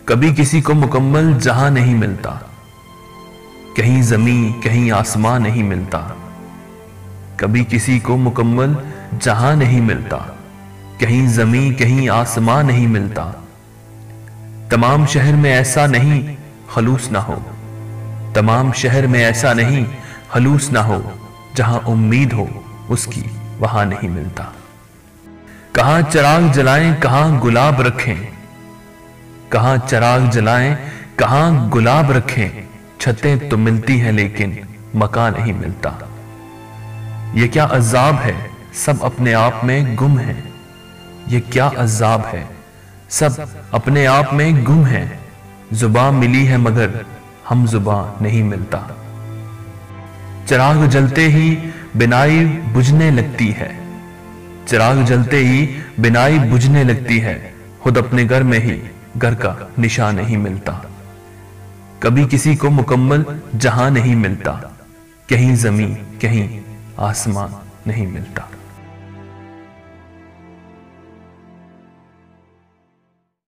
कभी किसी को मुकम्मल जहां नहीं मिलता, कहीं ज़मीं कहीं आसमां नहीं मिलता। कभी किसी को मुकम्मल जहां नहीं मिलता, कहीं ज़मीं कहीं आसमां नहीं मिलता। तमाम शहर में ऐसा नहीं खलूस ना हो, तमाम शहर में ऐसा नहीं खलूस ना हो, जहां उम्मीद हो उसकी वहां नहीं मिलता। कहां चिराग जलाएं कहां गुलाब रखें, कहां चिराग जलाएं कहां गुलाब रखें। छतें तो मिलती हैं लेकिन मकान नहीं मिलता। ये क्या अज़ाब है, सब अपने आप में गुम है। ये क्या अज़ाब है, सब अपने आप में गुम है। जुबान मिली है मगर हम जुबान नहीं मिलता। चिराग जलते ही बिनाई बुझने लगती है, चिराग जलते ही बिनाई बुझने लगती है। खुद अपने घर में ही घर का निशान नहीं मिलता। कभी किसी को मुकम्मल जहां नहीं मिलता, कहीं ज़मीं कहीं आसमान नहीं मिलता।